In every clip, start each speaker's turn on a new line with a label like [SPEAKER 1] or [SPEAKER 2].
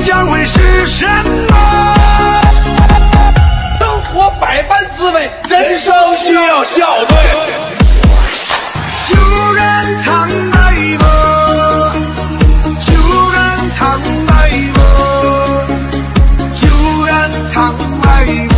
[SPEAKER 1] 将会是什么？
[SPEAKER 2] 生活百般滋味，人生需要笑对。
[SPEAKER 1] 就让坦白吧，就让坦白吧，就让坦白吧，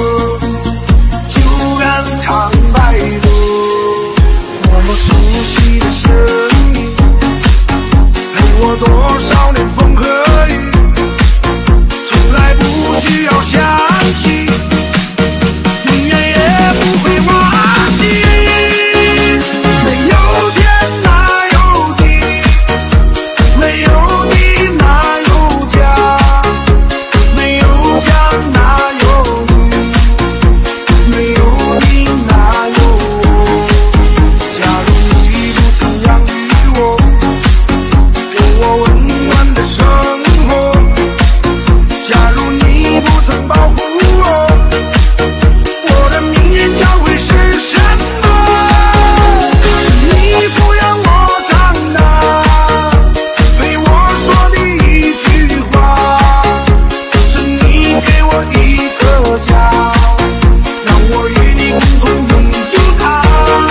[SPEAKER 1] 就让坦白吧。我熟悉的声音，陪我多少年风和雨，从来不需要想起，永远也不会忘记。没有天哪有地，没有地哪有家，没有家哪有你，没有你哪有我。假如你不曾养育我，给我温暖的生活，假如你不曾保护我，我的命运将会是什么？是你抚养我长大，对我说的一句话，是你给我一个家，让我与你共同拥有它。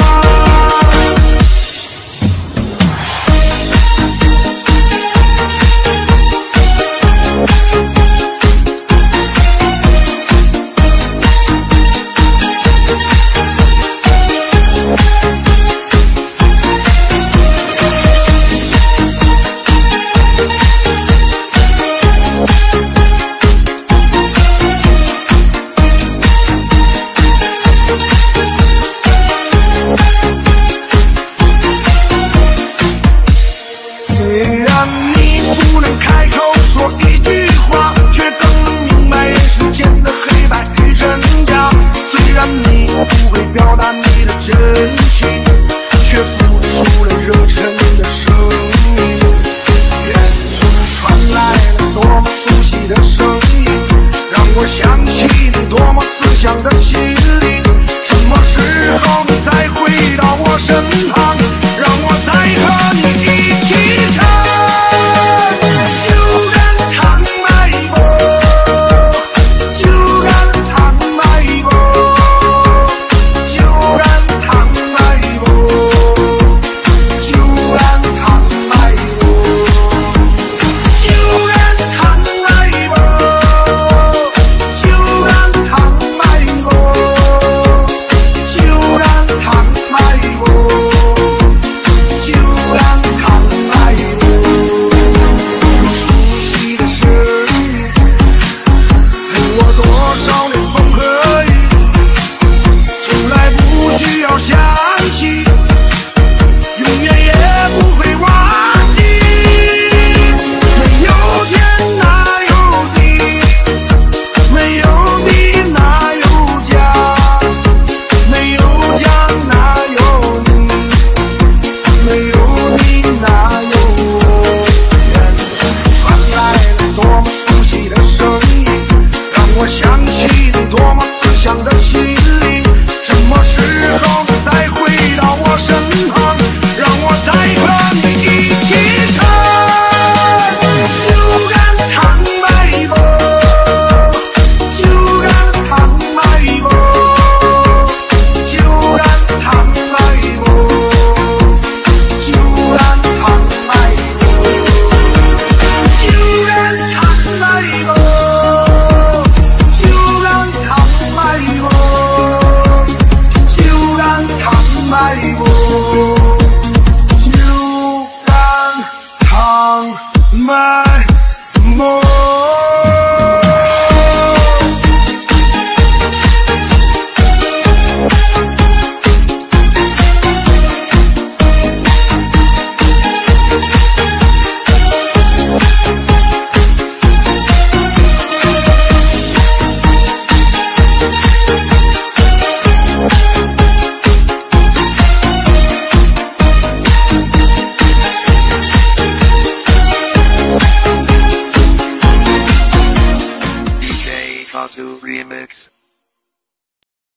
[SPEAKER 1] 虽然你不能开口说一句话，却更能明白人世间的黑白与真假。虽然你不会表达你的真